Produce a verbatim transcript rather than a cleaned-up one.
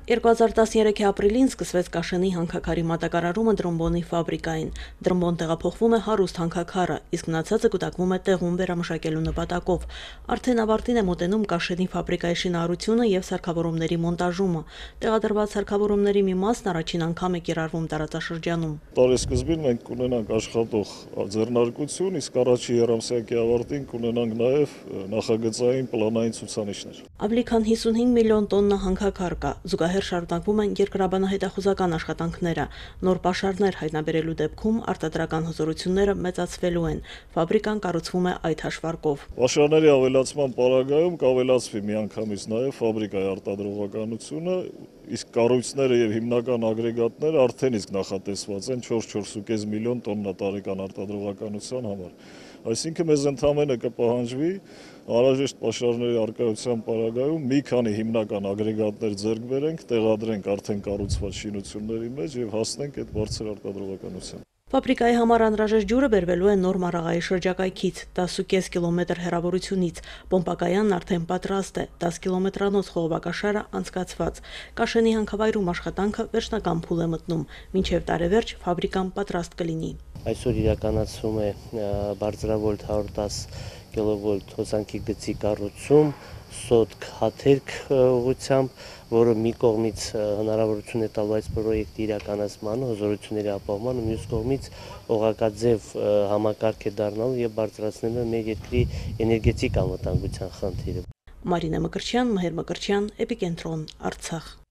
երկու հազար տասներեքի ապրիլին սկսվեց Կաշենի հանքաքարի մատակարարումը Դրոմբոնի ֆաբրիկային։ Դրոմբոն տեղափոխվում է հարուստ հանքաքարը, իսկ մնացածը կուտակվում է տեղում վերամշակելու նպատակով։ Արդեն ավարտին է մոտենում Կաշենի ֆաբրիկայի շինարարությունը եւ սարքավորումների մոնտաժումը։ Տեղադրված սարքավորումների մի մասն առաջին անգամ է կիրառվում տարածաշրջանում։ Տարեսկզբին մենք կունենանք աշխատող ձեռնարկություն, իսկ առաջի երամսյակի ավարտին կունենանք նաեւ նախագծային պլանային ցուցանիշներ։ Ավելի քան հիսունհինգ միլիոն տոննա հանքաքար կա, զուգահեռ շարունակվում են երկրաբանահետախուզական աշխատանքները։ Նոր պաշարներ հայտնաբերելու դեպքում արտադրական հզորությունները մեծացվելու են։ Ֆաբրիկան կառուցվում է այդ հաշվարկով։ Պաշարների ավելացման պարագայում կավելացվի միանգամից նաեւ ֆաբրիկայի արտադրողականությունը, իսկ կառույցները եւ հիմնական ագրեգատները արդեն իսկ նախատեսված են չորս-չորս միլիոն տոննա տարեկան արտադրողականության համար։ Այսինքն մեզ ընդամենը կպահանջվի անհրաժեշտ պաշարների առկայության պարագայում մի քանի հիմնական ագրեգատներ ձեռք բերենք, տեղադրենք արդեն կառուցված շինությունների մեջ եւ հասնենք այդ բարձր արտադրողականության։ Ֆաբրիկայի համար անհրաժեշտ ջուրը բերվելու է Նոր Մարաղայի շրջակայքից, տասը կես կիլոմետր հեռավորությունից։ Պոմպակայանն արդեն պատրաստ է, դաս կիլոմետրանոց խողովակաշարը անցկացված։ Կաշենի հանքավայրում աշխատանքը վերջնական փուլ է մտնում, մինչև տարեվերջ ֆաբրիկան պատրաստ կլինի։ Այսօր իրականացվում է բարձրավոլտ հարյուր տասը կիլովոլտ հոսանքի գծի կառուցում, սոտք հաթերք ուղղությամբ, որը մի կողմից հնարավորություն է տալու այս պրոյեկտի իրականացմանը, հզորությունների ապահովմանը, մյուս կողմից օղակաձև համակարգ է դառնալու եւ բարձրացնելու մեր երկրի էներգետիկ անվտանգության խնդիրը։ Մարինե Մկրտչյան, Մհեր Մկրտչյան, Էպիկենտրոն, Արցախ։